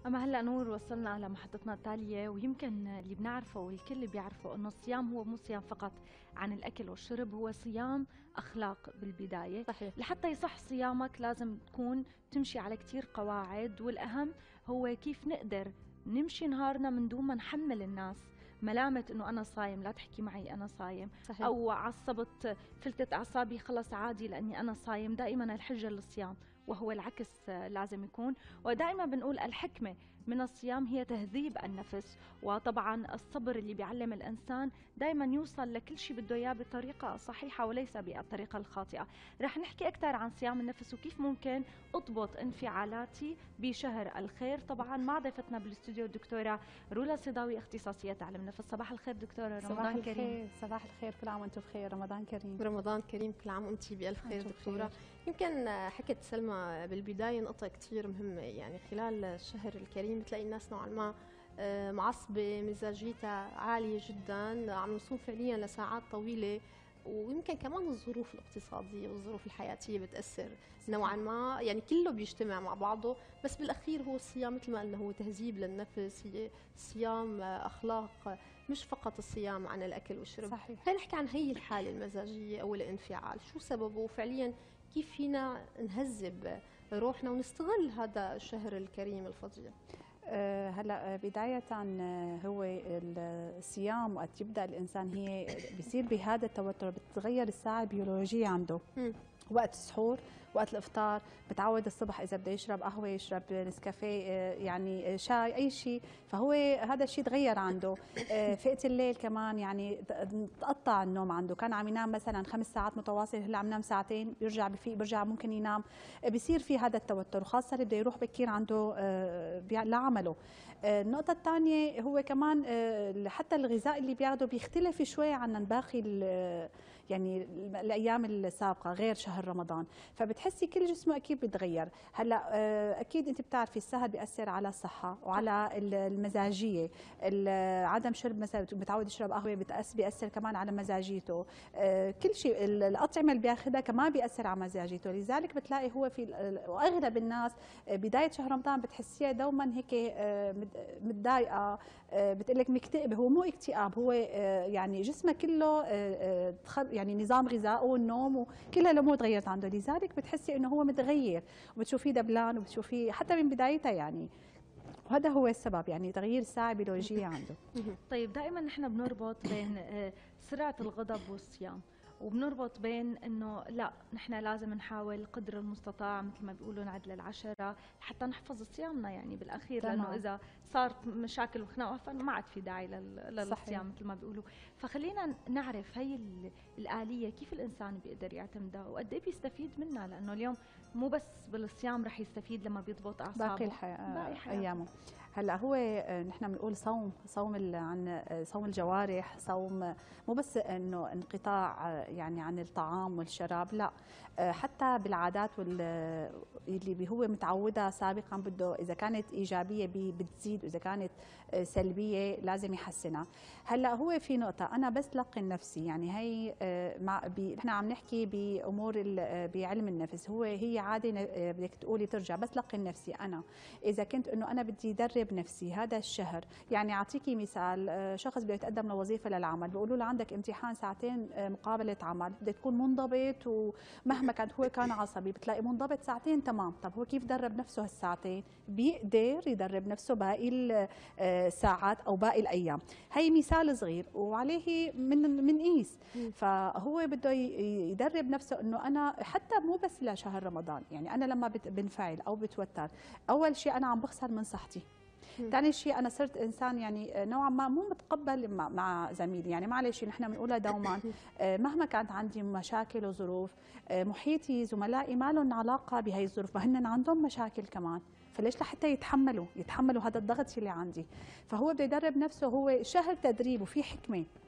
أما هلا نور وصلنا لمحطتنا التالية، ويمكن اللي بنعرفه والكل بيعرفه إنه الصيام هو مو صيام فقط عن الأكل والشرب، هو صيام أخلاق بالبداية. صحيح. لحتى يصح صيامك لازم تكون تمشي على كتير قواعد، والأهم هو كيف نقدر نمشي نهارنا من دون ما نحمل الناس ملامة انه انا صايم، لا تحكي معي انا صايم. صحيح. او عصبت فلتت اعصابي خلص عادي لاني انا صايم. دائما الحجة للصيام، وهو العكس لازم يكون. ودائما بنقول الحكمة من الصيام هي تهذيب النفس، وطبعا الصبر اللي بيعلم الانسان دائما يوصل لكل شيء بده اياه بطريقه صحيحه وليس بالطريقه الخاطئه. رح نحكي اكثر عن صيام النفس وكيف ممكن اضبط انفعالاتي بشهر الخير، طبعا مع ضيفتنا بالاستوديو الدكتوره رولا صداوي، اختصاصيه تعلم النفس. صباح الخير دكتوره، رمضان كريم. صباح الخير، كل عام وانتم بخير، رمضان كريم. رمضان كريم، كل عام وانتي بألف خير دكتورة. يمكن حكت سلمى بالبداية نقطة كتير مهمة، يعني خلال الشهر الكريم بتلاقي الناس نوعا ما معصبة، مزاجيتها عالية جدا، عم نصوم فعليا لساعات طويلة، ويمكن كمان الظروف الاقتصادية والظروف الحياتية بتأثر نوعا ما، يعني كله بيجتمع مع بعضه. بس بالأخير هو الصيام مثل ما قلنا هو تهذيب للنفس، هي صيام أخلاق، مش فقط الصيام عن الأكل والشرب. صحيح. خلينا نحكي عن هي الحالة المزاجية أو الانفعال، شو سببه فعليا، كيف فينا نهذب روحنا ونستغل هذا الشهر الكريم الفضيل. هلا بداية هو الصيام وقت يبدأ الإنسان هي بيصير بهذا التوتر، بتتغير الساعة البيولوجية عنده. وقت السحور، وقت الافطار، بتعود الصبح اذا بده يشرب قهوه يشرب نسكافيه، يعني شاي، اي شيء، فهو هذا الشيء تغير عنده. فئه الليل كمان يعني تقطع النوم عنده، كان عم ينام مثلا 5 ساعات متواصل، هلا عم ينام ساعتين، بيرجع بفيق، بيرجع ممكن ينام، بيصير في هذا التوتر، وخاصه اللي بده يروح بكير عنده لعمله. النقطه الثانيه هو كمان حتى الغذاء اللي بياخده بيختلف شوي عن باقي يعني الايام السابقه غير شهر رمضان، فبتحسي كل جسمه اكيد بيتغير. هلا اكيد انت بتعرفي السهر بياثر على الصحه وعلى المزاجيه، عدم شرب مثلا متعود يشرب قهوه بيأثر كمان على مزاجيته، كل شيء الاطعمه اللي بياخذها كمان بيأثر على مزاجيته. لذلك بتلاقي هو في واغلب الناس بدايه شهر رمضان بتحسيها دوما هيك متضايقه، بتقول لك مكتئبه. هو مو اكتئاب، هو يعني جسمه كله يعني نظام غذائه والنوم وكل الامور تغيرت عنده، لذلك بتحسي انه هو متغير، وبتشوفيه دبلان، وبتشوفيه حتى من بدايتها يعني. وهذا هو السبب، يعني تغيير الساعه البيولوجيه عنده. طيب دائما نحن بنربط بين سرعه الغضب والصيام، وبنربط بين انه لا نحن لازم نحاول قدر المستطاع مثل ما بيقولوا نعدل العشرة حتى نحفظ صيامنا يعني بالاخير، لانه اذا صارت مشاكل وخناقه فما عاد في داعي للصيام مثل ما بيقولوا. فخلينا نعرف هي الآلية كيف الانسان بيقدر يعتمدها وقد ايه بيستفيد منها، لانه اليوم مو بس بالصيام رح يستفيد لما بيضبط اعصابه باقي ايامه. هلا هو نحن بنقول صوم عن صوم الجوارح، صوم مو بس انه انقطاع يعني عن الطعام والشراب، لا، حتى بالعادات اللي هو متعودها سابقا، بده اذا كانت ايجابيه بتزيد، واذا كانت سلبيه لازم يحسنها. هلا هو في نقطه انا بس لقن نفسي، يعني هي نحن عم نحكي بامور بعلم النفس، هي عاده بدك تقولي ترجع، بس لقن نفسي انا اذا كنت انه انا بدي ادرب نفسي هذا الشهر. يعني اعطيكي مثال، شخص بده يتقدم لوظيفه للعمل، بيقولوا له عندك امتحان ساعتين مقابله عمل، بدك تكون منضبط، ومهما كان هو كان عصبي بتلاقي منضبط ساعتين تمام. طب هو كيف درب نفسه هالساعتين؟ بيقدر يدرب نفسه باقي الساعات او باقي الايام. هي مثال صغير وعليه منقيس. فهو بده يدرب نفسه انه انا حتى مو بس لشهر رمضان، يعني انا لما بنفعل او بتوتر، اول شيء انا عم بخسر من صحتي، ثاني شيء انا صرت انسان يعني نوعا ما مو متقبل مع زميلي، يعني معلش نحن بنقولها دوما مهما كانت عندي مشاكل وظروف، محيطي زملائي ما لهم علاقه بهي الظروف، فهن عندهم مشاكل كمان، فليش لحتى يتحملوا هذا الضغط اللي عندي. فهو بده يدرب نفسه، هو شهر تدريب وفي حكمه.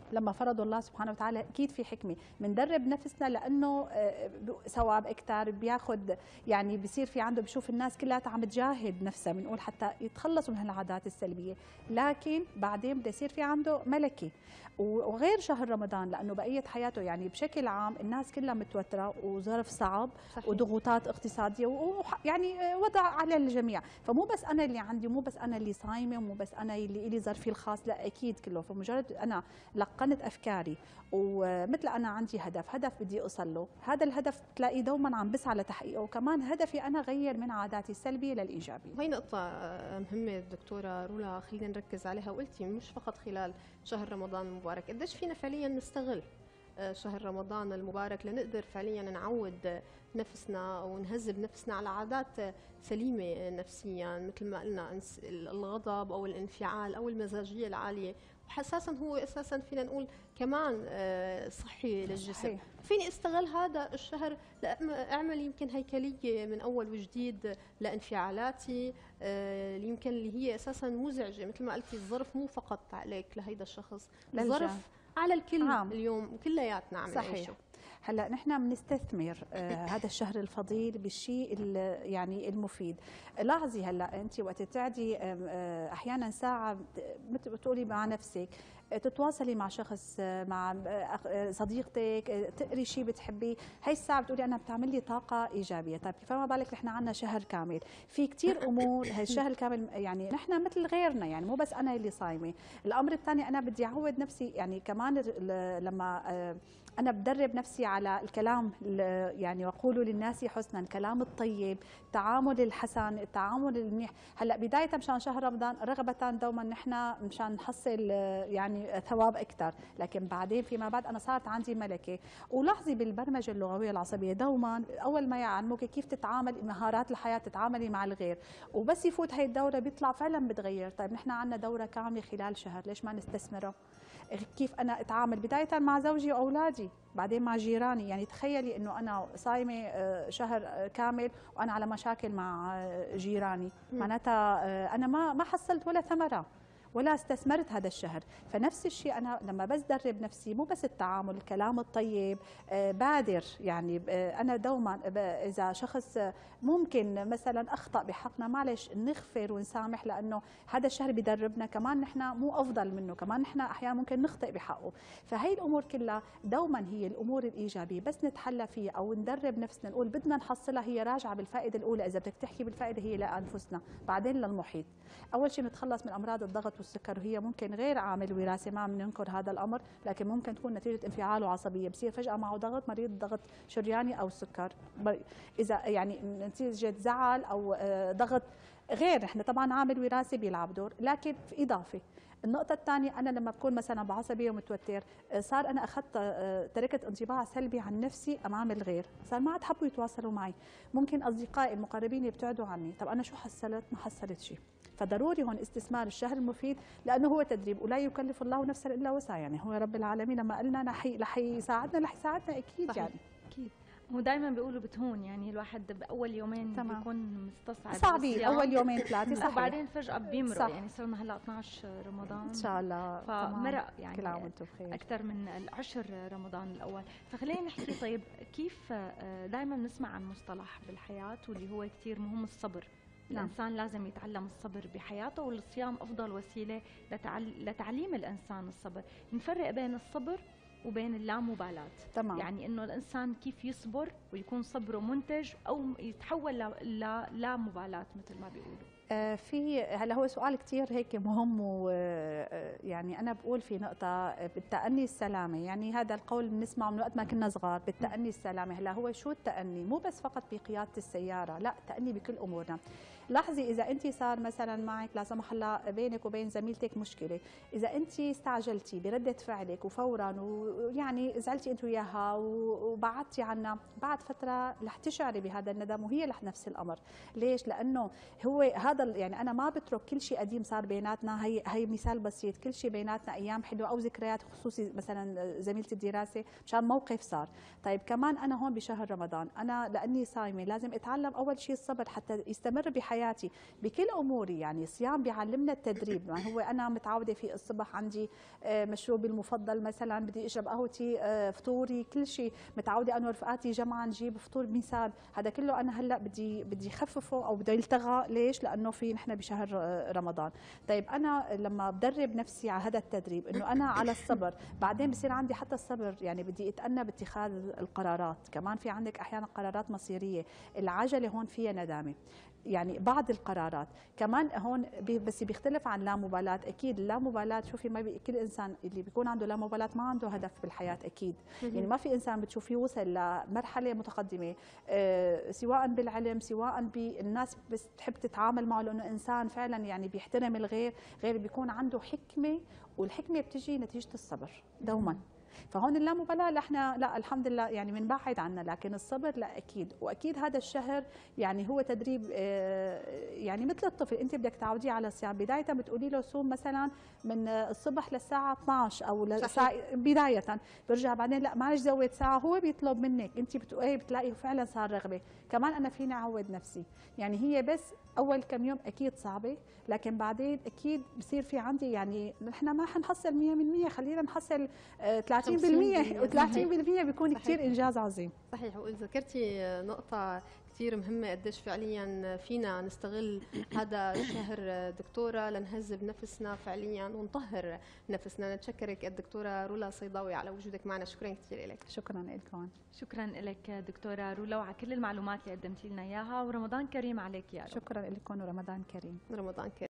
لما فرضوا الله سبحانه وتعالى اكيد في حكمه، بندرب نفسنا لانه ثواب اكثر بياخذ، يعني بصير في عنده بشوف الناس كلها عم تجاهد نفسها، بنقول حتى يتخلصوا من هالعادات السلبيه، لكن بعدين بده يصير في عنده ملكه. وغير شهر رمضان لانه بقيه حياته يعني بشكل عام الناس كلها متوتره وظرف صعب، صحيح. وضغوطات اقتصاديه ويعني وضع على الجميع، فمو بس انا اللي عندي، مو بس انا اللي صايمه، ومو بس انا اللي لي ظرفي الخاص، لا اكيد كله. فمجرد انا لقنت افكاري ومثل انا عندي هدف بدي اوصل له، هذا الهدف بتلاقيه دوما عم بسعى لتحقيقه، وكمان هدفي انا غير من عاداتي السلبيه للايجابيه. وهي نقطه مهمه دكتوره رولا، خلينا نركز عليها. وقلتي مش فقط خلال شهر رمضان المبارك، قديش فينا فعليا نستغل شهر رمضان المبارك لنقدر فعليا نعود نفسنا او نهذب نفسنا على عادات سليمه نفسيا، مثل ما قلنا الغضب او الانفعال او المزاجيه العاليه، واساسا هو اساسا فينا نقول كمان صحي للجسم. صحيح. فيني استغل هذا الشهر لاعمل يمكن هيكليه من اول وجديد لانفعالاتي اللي يمكن اللي هي اساسا مزعجه، مثل ما قلتي الظرف مو فقط عليك لهيدا الشخص، الظرف على الكل اليوم وكلياتنا عم نعيشه. هلا نحن بنستثمر هذا الشهر الفضيل بالشيء يعني المفيد. لاحظي هلا انت وقت تعدي احيانا ساعه بتقولي مع نفسك، تتواصلي مع شخص، مع صديقتك، تقري شيء بتحبيه، هي الساعه بتقولي انا بتعمل لي طاقه ايجابيه. طيب فما بالك نحن عندنا شهر كامل في كثير امور، هي الشهر الكامل يعني نحن مثل غيرنا، يعني مو بس انا اللي صايمه. الامر الثاني انا بدي اعود نفسي، يعني كمان لما أنا بدرب نفسي على الكلام، يعني وقولوا للناس حسنا، الكلام الطيب، التعامل الحسن، التعامل المنيح. هلا بداية مشان شهر رمضان رغبة دوما نحن مشان نحصل يعني ثواب أكثر، لكن بعدين فيما بعد أنا صارت عندي ملكة. ولاحظي بالبرمجة اللغوية العصبية دوما أول ما يعلموك كيف تتعامل، مهارات الحياة، تتعاملي مع الغير، وبس يفوت هي الدورة بيطلع فعلا بتغير. طيب نحن عندنا دورة كاملة خلال شهر، ليش ما نستثمره؟ كيف انا اتعامل بدايه مع زوجي واولادي، بعدين مع جيراني. يعني تخيلي انه انا صايمه شهر كامل وانا على مشاكل مع جيراني، معناتها انا ما حصلت ولا ثمره ولا استثمرت هذا الشهر. فنفس الشيء انا لما بس درب نفسي، مو بس التعامل، الكلام الطيب، بادر. يعني انا دوما اذا شخص ممكن مثلا اخطا بحقنا، معلش نغفر ونسامح، لانه هذا الشهر بدربنا كمان نحن مو افضل منه، كمان نحن احيانا ممكن نخطئ بحقه. فهي الامور كلها دوما هي الامور الايجابيه، بس نتحلى فيها او ندرب نفسنا نقول بدنا نحصلها، هي راجعه بالفائده الاولى. اذا بدك تحكي بالفائده هي لانفسنا، بعدين للمحيط. اول شيء نتخلص من امراض الضغط والسكر، وهي ممكن غير عامل وراثي، ما بننكر هذا الامر، لكن ممكن تكون نتيجه انفعال وعصبيه، بصير فجاه معه ضغط، مريض ضغط شرياني او سكر، اذا يعني نتيجه زعل او ضغط غير. احنا طبعا عامل وراثي بيلعب دور، لكن في اضافه. النقطة الثانية، أنا لما بكون مثلا بعصبية ومتوتر، صار أنا أخذت تركت انطباع سلبي عن نفسي أمام الغير، صار ما عاد حبوا يتواصلوا معي، ممكن أصدقائي المقربين يبتعدوا عني. طب أنا شو حصلت؟ ما حصلت شيء. فضروري هون استثمار الشهر المفيد، لانه هو تدريب، ولا يكلف الله نفسا الا وسعها. يعني هو رب العالمين لما قلنا رح يساعدنا اكيد. صحيح. يعني اكيد هو دائما بيقولوا بتهون، يعني الواحد باول يومين تمام. بيكون مستصعب صعبين اول يومين ثلاثه، صح، وبعدين فجاه بيمرق. يعني صرنا هلا 12 رمضان ان شاء الله، فمرق يعني كل عام وانتم بخير، اكثر من العشر رمضان الاول. فخلينا نحكي طيب كيف دائما بنسمع عن مصطلح بالحياه واللي هو كثير مهم، الصبر. الإنسان لازم يتعلم الصبر بحياته، والصيام أفضل وسيلة لتعليم الإنسان الصبر. نفرق بين الصبر وبين اللامبالاة. تمام. يعني إنه الإنسان كيف يصبر ويكون صبره منتج، أو يتحول لا مبالاة مثل ما بيقولوا. في هلا هو سؤال كثير هيك مهم، ويعني أنا بقول في نقطة بالتأني السلامة. يعني هذا القول بنسمعه من وقت ما كنا صغار، بالتأني السلامة. هلا هو شو التأني؟ مو بس فقط بقيادة السيارة، لا، تأني بكل أمورنا. لاحظي إذا أنت صار مثلا معك لا سمح الله بينك وبين زميلتك مشكلة، إذا أنت استعجلتي بردة فعلك وفورا ويعني زعلتي أنت وياها وبعدتي عنها، بعد فترة رح تشعري بهذا الندم، وهي رح نفس الأمر. ليش؟ لأنه هو هذا هذا يعني انا ما بترك كل شيء قديم صار بيناتنا. هي مثال بسيط، كل شيء بيناتنا ايام حلوه او ذكريات، خصوصي مثلا زميله الدراسه مشان موقف صار. طيب كمان انا هون بشهر رمضان انا لاني صايمه لازم اتعلم اول شيء الصبر حتى يستمر بحياتي بكل اموري. يعني الصيام بيعلمنا التدريب. يعني هو انا متعوده في الصبح عندي مشروبي المفضل، مثلا بدي اشرب قهوتي، فطوري، كل شيء متعوده انا ورفقاتي جمعه نجيب فطور مثال. هذا كله انا هلا بدي خففه او بده يلتغى. ليش؟ لانه في نحن بشهر رمضان. طيب انا لما بدرب نفسي على هذا التدريب انه انا على الصبر، بعدين بصير عندي حتى الصبر، يعني بدي اتأنى باتخاذ القرارات. كمان في عندك احيانا قرارات مصيريه، العجله هون فيها ندامه. يعني بعض القرارات كمان هون بس بيختلف عن لا مبالاة. اكيد لا مبالاة، شوفي ما كل انسان اللي بيكون عنده لا مبالاة ما عنده هدف بالحياة اكيد. يعني ما في انسان بتشوفيه وصل لمرحلة متقدمة سواء بالعلم سواء بالناس بس تحب تتعامل معه لانه انسان فعلا يعني بيحترم الغير، غير بيكون عنده حكمة، والحكمة بتجي نتيجة الصبر دوما. فهون اللامبالاه احنا لا الحمد لله يعني بنبعد عنها، لكن الصبر لا اكيد. واكيد هذا الشهر يعني هو تدريب، يعني مثل الطفل انت بدك تعوديه على الصيام. بدايه بتقولي له صوم مثلا من الصبح للساعه 12 او بدايه، برجع بعدين لا معلش زود ساعه، هو بيطلب منك انت بتلاقيه فعلا صار رغبه. كمان انا فيني اعود نفسي، يعني هي بس اول كم يوم اكيد صعبه، لكن بعدين اكيد بصير في عندي يعني نحن ما حنحصل 100%، خلينا نحصل 30% و30% بيكون كثير انجاز عظيم. صحيح. وذكرتي نقطه كثير مهمه، قديش فعليا فينا نستغل هذا الشهر دكتوره لنهذب نفسنا فعليا ونطهر نفسنا. نتشكرك الدكتوره رولا صيداوي على وجودك معنا، شكرا كثير لك. شكرا لكم. شكرا لك دكتوره رولا وعلى كل المعلومات اللي قدمتي لنا اياها، ورمضان كريم عليك يا رب. شكرا لكم ورمضان كريم. رمضان كريم.